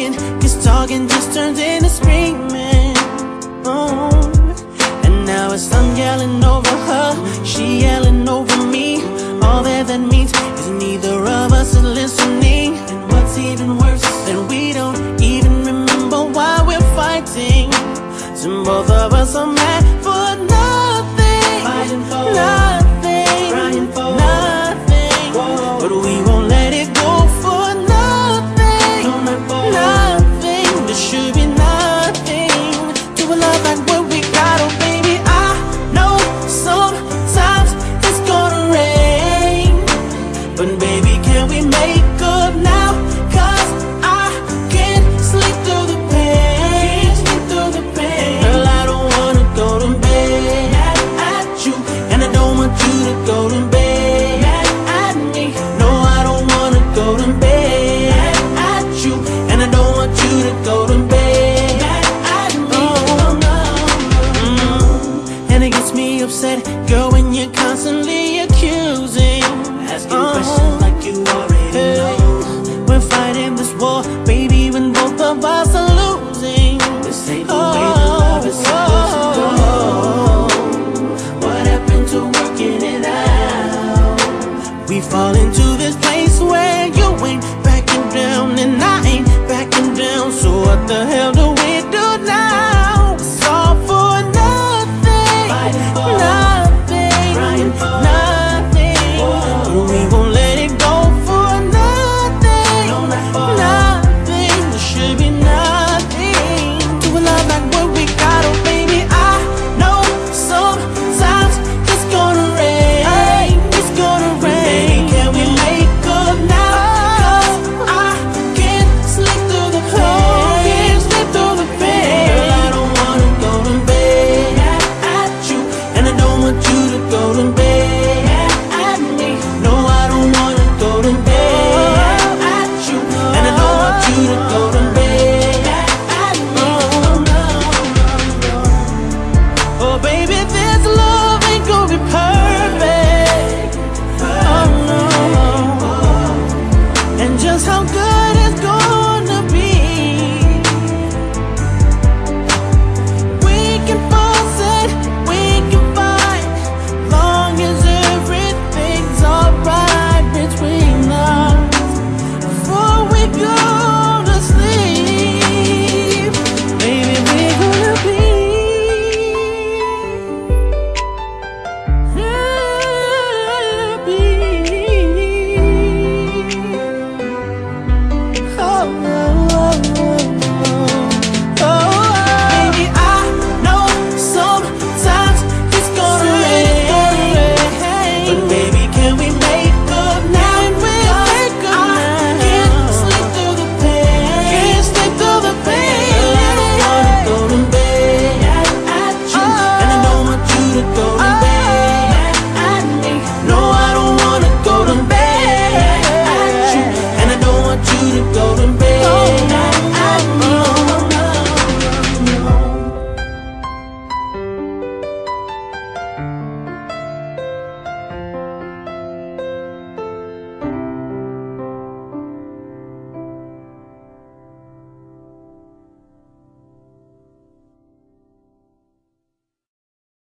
cause talking just turns into screaming. Oh. And now it's I'm yelling over her, she yelling over me. All that means is neither of us is listening. And what's even worse, that we don't even remember why we're fighting. So both of us are mad for nothing, fighting for nothing, crying for nothing. Whoa. But we won't let it go for nothing, no, not for nothing. There should be nothing to a love like what we got. Oh baby, I know sometimes it's gonna rain, but baby, can we make up now? Cause I can't sleep through the pain, Girl, I don't wanna go to bed mad at you, and I don't want you to go to bed mad at me. No, I don't wanna go to bed mad at you, and I don't want you to go to bed mad at me. And it gets me upset